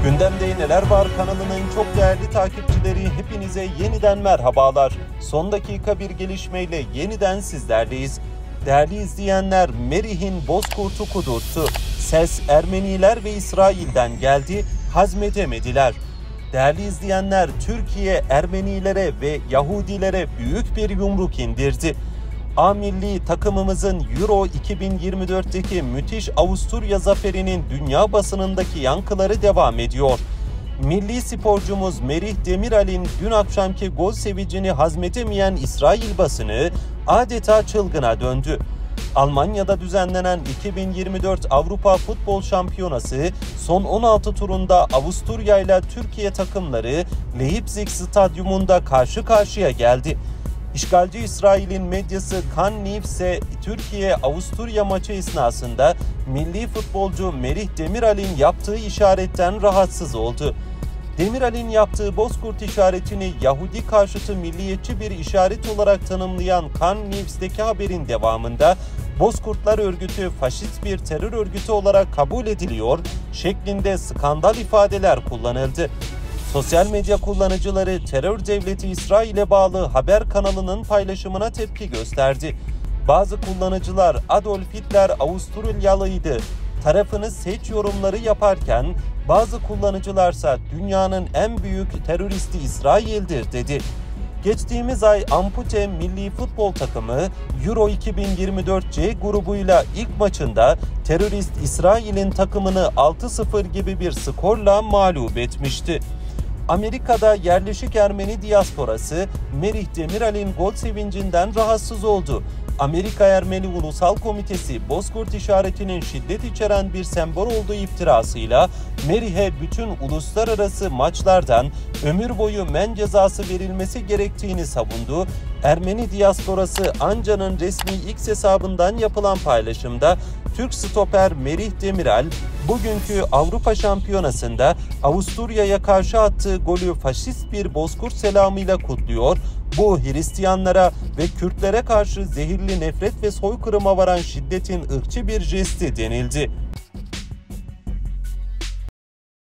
Gündemde Neler Var kanalının çok değerli takipçileri, hepinize yeniden merhabalar. Son dakika bir gelişmeyle yeniden sizlerleyiz. Değerli izleyenler, Merih'in Bozkurt'u kudurttu. Ses Ermeniler ve İsrail'den geldi, hazmedemediler. Değerli izleyenler, Türkiye Ermenilere ve Yahudilere büyük bir yumruk indirdi. A milli takımımızın Euro 2024'teki müthiş Avusturya zaferinin dünya basınındaki yankıları devam ediyor. Milli sporcumuz Merih Demiral'in dün akşamki gol sevincini hazmedemeyen İsrail basını adeta çılgına döndü. Almanya'da düzenlenen 2024 Avrupa Futbol Şampiyonası son 16 turunda Avusturya ile Türkiye takımları Leipzig Stadyumunda karşı karşıya geldi. İşgalci İsrail'in medyası Kan News'e Türkiye-Avusturya maçı esnasında milli futbolcu Merih Demiral'in yaptığı işaretten rahatsız oldu. Demiral'in yaptığı Bozkurt işaretini Yahudi karşıtı milliyetçi bir işaret olarak tanımlayan Kan News'teki haberin devamında Bozkurtlar örgütü faşist bir terör örgütü olarak kabul ediliyor şeklinde skandal ifadeler kullanıldı. Sosyal medya kullanıcıları terör devleti İsrail'e bağlı haber kanalının paylaşımına tepki gösterdi. Bazı kullanıcılar Adolf Hitler Avusturyalıydı tarafını seç yorumları yaparken bazı kullanıcılarsa dünyanın en büyük teröristi İsrail'dir dedi. Geçtiğimiz ay ampute milli futbol takımı Euro 2024 C grubuyla ilk maçında terörist İsrail'in takımını 6-0 gibi bir skorla mağlup etmişti. Amerika'da yerleşik Ermeni diasporası Merih Demiral'in gol sevincinden rahatsız oldu. Amerika Ermeni Ulusal Komitesi Bozkurt işaretinin şiddet içeren bir sembol olduğu iftirasıyla Merih'e bütün uluslararası maçlardan ömür boyu men cezası verilmesi gerektiğini savundu. Ermeni diasporası Anca'nın resmi X hesabından yapılan paylaşımda Türk stoper Merih Demiral bugünkü Avrupa Şampiyonası'nda Avusturya'ya karşı attığı golü faşist bir Bozkurt selamıyla kutluyor. Bu Hristiyanlara ve Kürtlere karşı zehirli nefret ve soykırıma varan şiddetin ırkçı bir jesti denildi.